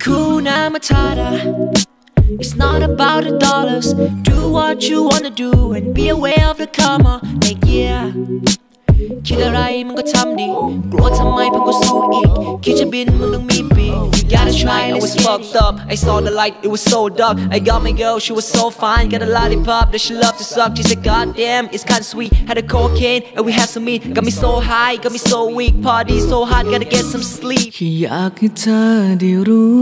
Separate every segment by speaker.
Speaker 1: Hakuna Matata. It's not about the dollars. Do what you wanna do and be aware of the karma. Like yeah คิดอะไรมันก็ทำดีกลัวทำไมเพิ่งก็สู้อีกคิดจะบินมึงต้องมีปีก You gotta try it was fucked up I saw the light it was so dark I got my girl she was so fine got a lollipop that she loved to suck she said goddamn it's kinda sweet had a cocaine and we had some meat got me so high got me so weak party so hot gotta get some sleep
Speaker 2: แค่อยากให้เธอได้รู้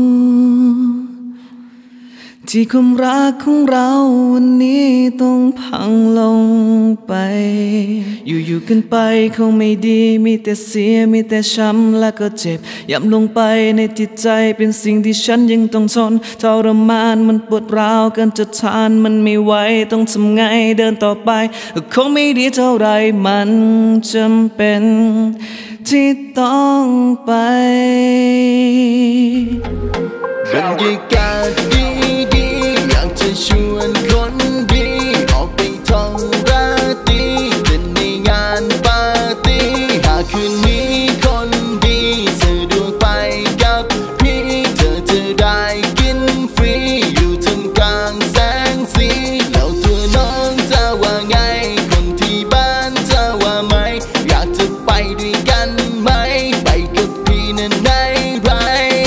Speaker 2: ที่ความรักของเราวันนี้ต้องพังลงไปอยู่กันไปคงไม่ดีมีแต่เสียมีแต่ช้ำและก็เจ็บย่ำลงไปในจิตใจเป็นสิ่งที่ฉันยังต้องทนทรมานมันปวดร้าวเกินจะทานมันไม่ไหวต้องทำไงเดินต่อไปคงไม่ดีเท่าไรมันจำเป็นที่ต้องไป
Speaker 3: บรรยากาศดีอยากจะชวนคนดีออกไปท่องราตรีเล่นในงานปาร์ตี้หากคืนนี้คนดีสะดวกไปกับพี่เธอจะได้กินฟรีอยู่ท่ามกลางแสงสีแล้วตัวน้องจะว่าไงคนที่บ้านจะว่าไหมอยากจะไปด้วยกันไหมไปกับพี่นั้นได้ไหม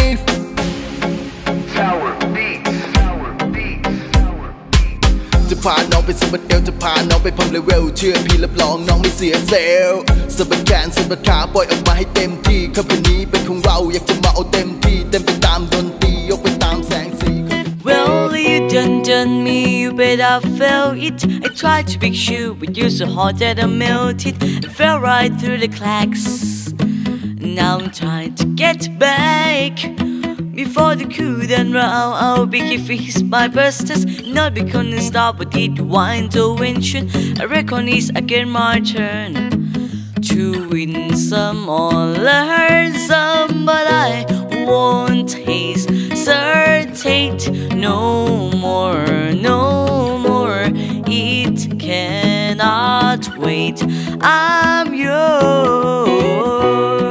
Speaker 3: จะพาน้องไปสะบัดเอวจะพาน้องไปเพิ่มเลเวลเชื่อพี่รับรองน้องไม่เสียเซลล์สะบัดแขนสะบัดขาปล่อยออกมาให้เต็มที่ค่ำคืนนี้เป็นของเราอยากจะมาเอาเต็มที่เต็มไปตามดนตรียกไปตามแสงสี
Speaker 1: Well you done me you bet I felt it I tried to pick you but you're so hot that I melted I fell right through the cracks Now I'm trying to get back Before the coup then round I'll be fix my busters Not becoming stop but did one intervention I reckon it's again my turn To win some or learn some But I won't hesitate no more It cannot wait I'm yours